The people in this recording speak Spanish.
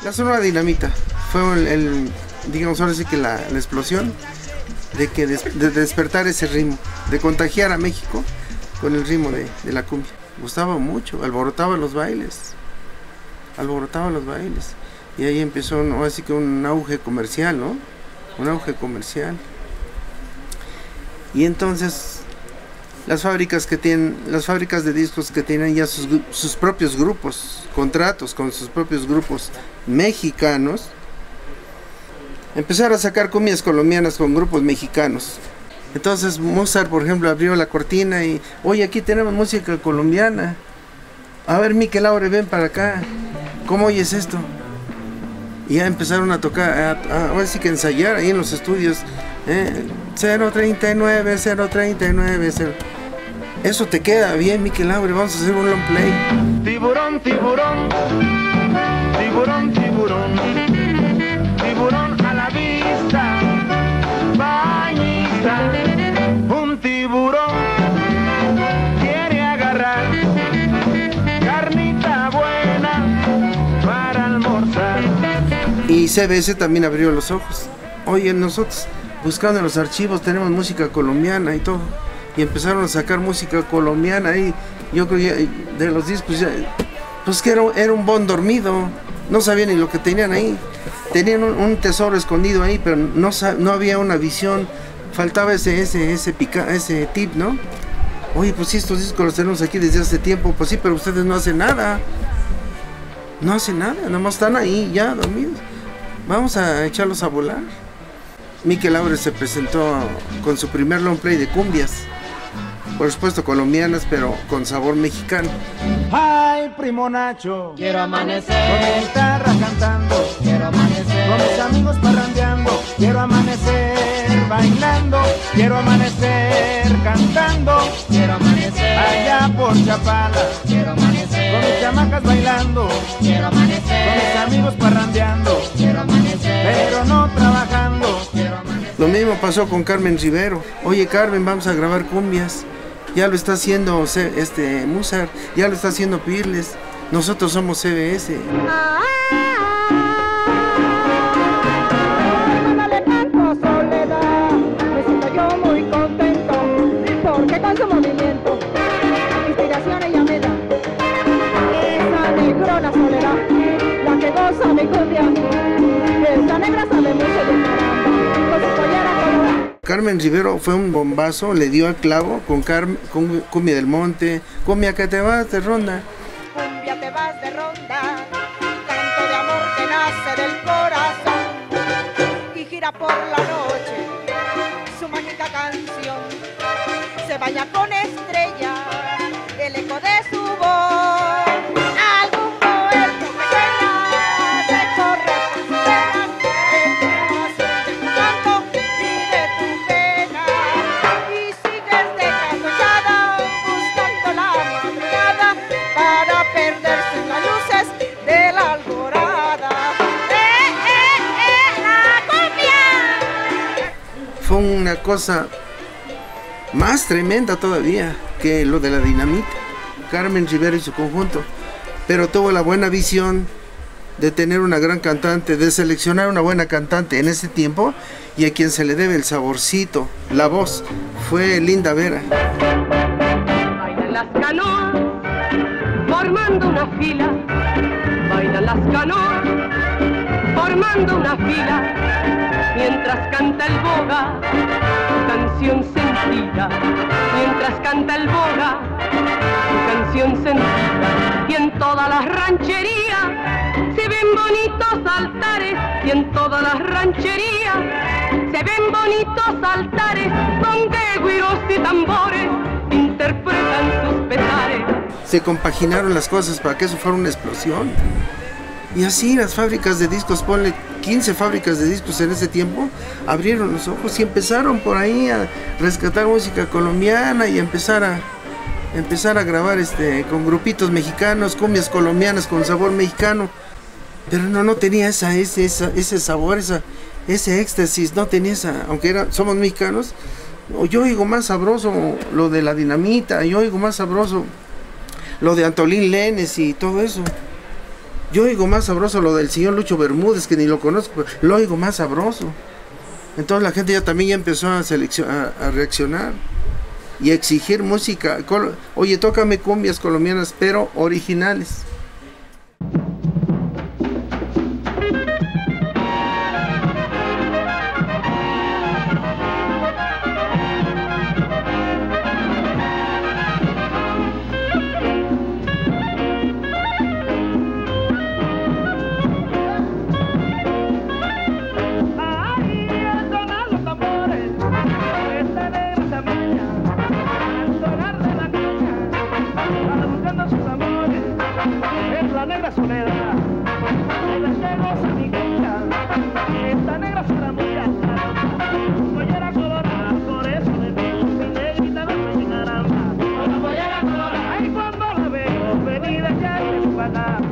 La Sonora Dinamita fue digamos ahora sí que la explosión de despertar ese ritmo, de contagiar a México con el ritmo de la cumbia. Gustaba mucho, alborotaba los bailes. Y ahí empezó, ¿no?, así que un auge comercial, ¿no? Un auge comercial. Y entonces las fábricas de discos que tienen ya sus propios grupos, contratos con sus propios grupos mexicanos, empezaron a sacar cumbias colombianas con grupos mexicanos. Entonces Mozart, por ejemplo, abrió la cortina y, oye, aquí tenemos música colombiana. A ver, Miquel Laure, ven para acá. ¿Cómo oyes esto? Y ya empezaron a tocar, ahora sí que ensayar ahí en los estudios. 039, 039, 0. Eso te queda bien, Miquel Laure, vamos a hacer un long play. Tiburón, tiburón, tiburón, tiburón, tiburón a la vista, bañista. Un tiburón quiere agarrar carnita buena para almorzar. Y CBS también abrió los ojos. Oye, nosotros buscando en los archivos tenemos música colombiana y todo. Y empezaron a sacar música colombiana ahí. Yo creo que de los discos ya, pues que era un bon dormido. No sabían ni lo que tenían ahí. Tenían un tesoro escondido ahí, pero no había una visión. Faltaba ese tip, ¿no? Oye, pues sí, estos discos los tenemos aquí desde hace tiempo. Pues sí, pero ustedes no hacen nada. No hacen nada, nada más están ahí ya dormidos. Vamos a echarlos a volar. Miquel Laure se presentó con su primer long play de cumbias. Por supuesto colombianas, pero con sabor mexicano. Ay, primo Nacho, quiero amanecer con mi guitarra cantando, quiero amanecer con mis amigos parrandeando, quiero amanecer bailando, quiero amanecer cantando, quiero amanecer allá por Chapala, quiero amanecer con mis chamacas bailando, quiero amanecer con mis amigos parrandeando, quiero amanecer pero no trabajando. quiero amanecer. Lo mismo pasó con Carmen Rivero. Oye, Carmen, vamos a grabar cumbias. Ya lo está haciendo Mozart, ya lo está haciendo Pirles. Nosotros somos CBS. Le canto Soledad, me siento yo muy contento, porque con su movimiento, inspiración ella me da. Esa negrona Soledad, la que goza mi cumbia, esa negra sabe mucho de caramba, con su pollera colorada. Carmen Rivero fue un bombazo, le dio al clavo con Cumbia del Monte, Cumbia que te vas de ronda. Cumbia te vas de ronda, canto de amor que nace del corazón y gira por la noche, su mágica canción se baña con estrellas, el eco de su voz. Algún poeta pequeña se corre por sus venas, el corazón de tu canto y de tu pena, y sigues descansada buscando la madrugada para perderse en las luces de la alborada. ¡La cumbia! Fue una cosa más tremenda todavía que lo de la Dinamita, Carmen Rivero y su conjunto, pero tuvo la buena visión de tener una gran cantante, de seleccionar una buena cantante en ese tiempo, y a quien se le debe el saborcito, la voz, fue Linda Vera. Bailan las canoas formando una fila, bailan las canoas formando una fila, mientras canta el boga su canción sentida, mientras canta el boga su canción sentida, y en todas las rancherías se ven bonitos altares, y en todas las rancherías se ven bonitos altares, donde güiros y tambores interpretan sus pesares. Se compaginaron las cosas para que eso fuera una explosión. Y así las fábricas de discos, ponle 15 fábricas de discos en ese tiempo, abrieron los ojos y empezaron por ahí a rescatar música colombiana y empezar a grabar con grupitos mexicanos, cumbias colombianas con sabor mexicano. Pero no tenía ese sabor, ese éxtasis, no tenía aunque somos mexicanos, yo oigo más sabroso lo de la Dinamita, yo oigo más sabroso lo de Antolín Lenes y todo eso. Yo oigo más sabroso lo del señor Lucho Bermúdez, que ni lo conozco, pero lo oigo más sabroso. Entonces la gente ya también ya empezó a reaccionar y exigir música. Oye, tócame cumbias colombianas, pero originales. Soledad, el goza mi queja, esta negra será muy alta, pollera colorada, por eso le digo, mi negrita no me caramba, una pollera colorada, ay cuando la veo, venida ya es su patada.